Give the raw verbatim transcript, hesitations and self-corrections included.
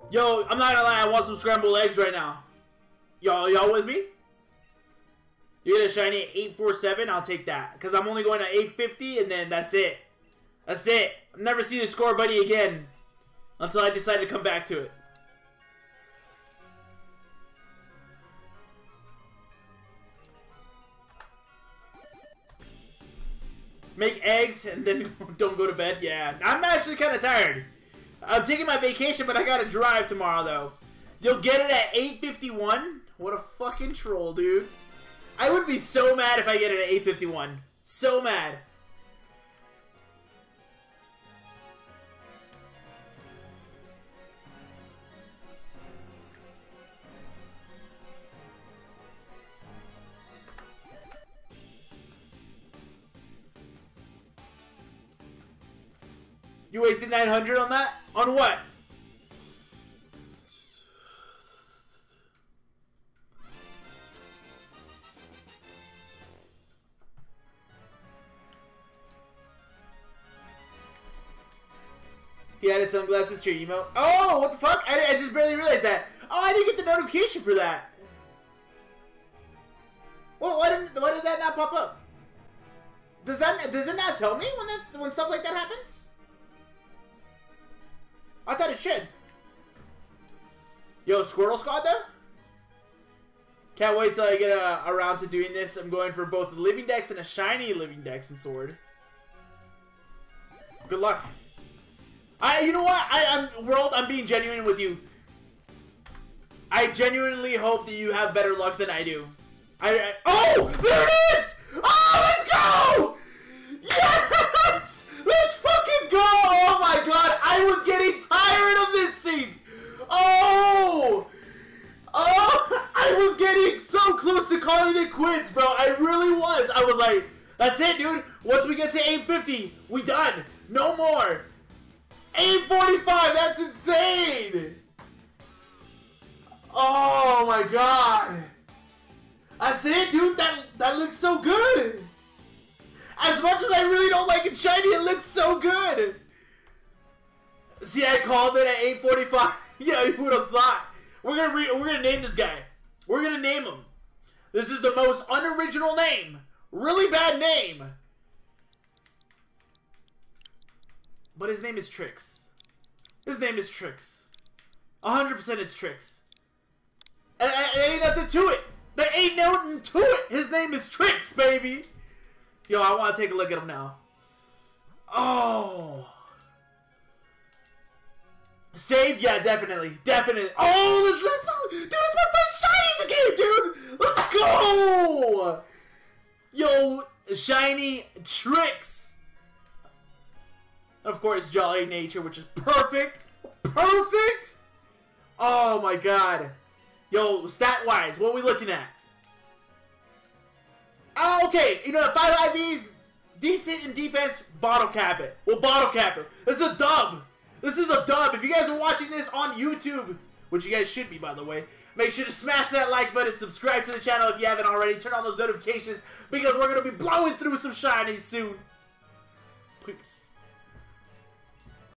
Yo, I'm not gonna lie, I want some scrambled eggs right now. Y'all, y'all with me? You get a shiny at eight forty-seven, I'll take that. Because I'm only going to eight fifty, and then that's it. That's it. I've never seen a score buddy again. Until I decide to come back to it. Make eggs, and then don't go to bed? Yeah, I'm actually kind of tired. I'm taking my vacation, but I gotta drive tomorrow, though. You'll get it at eight fifty-one? What a fucking troll, dude. I would be so mad if I get it at eight fifty-one. So mad. You wasted nine hundred on that? On what? He added sunglasses to your email. Oh, what the fuck? I, I just barely realized that. Oh, I didn't get the notification for that. Well, why didn't why did that not pop up? Does that does it not tell me when that when stuff like that happens? I thought it should. Yo, Squirtle Squad though? Can't wait till I get uh, around to doing this. I'm going for both the Living Dex and a shiny Living Dex and Sword. Good luck. I, you know what? I, I'm world. I'm being genuine with you. I genuinely hope that you have better luck than I do. I, I oh, there it is! Oh, let's go! Yes! Let's fucking go! Oh my god, I was getting tired of this thing. Oh, oh, I was getting so close to calling it quits, bro. I really was. I was like, that's it, dude. Once we get to eight fifty, we done. No more. eight forty-five, that's insane! Oh my god! That's it, dude, that, that looks so good! As much as I really don't like it shiny, it looks so good! See, I called it at eight forty-five. Yeah, you would have thought. We're gonna re we're gonna name this guy. We're gonna name him. This is the most unoriginal name. Really bad name. But his name is Trix. His name is Trix. one hundred percent it's Trix. And, and, and ain't nothing to it. There ain't nothing to it. His name is Trix, baby. Yo, I want to take a look at him now. Oh. Save? Yeah, definitely. Definitely. Oh, let's, let's, dude, it's my first shiny in the game, dude. Let's go. Yo, shiny Trix. Of course, Jolly Nature, which is perfect. Perfect! Oh my god. Yo, stat-wise, what are we looking at? Oh, okay. You know, five I Vs, decent in defense, bottle cap it. We'll bottle cap it. This is a dub. This is a dub. If you guys are watching this on YouTube, which you guys should be, by the way, make sure to smash that like button, subscribe to the channel if you haven't already, turn on those notifications, because we're going to be blowing through some shinies soon. Peace.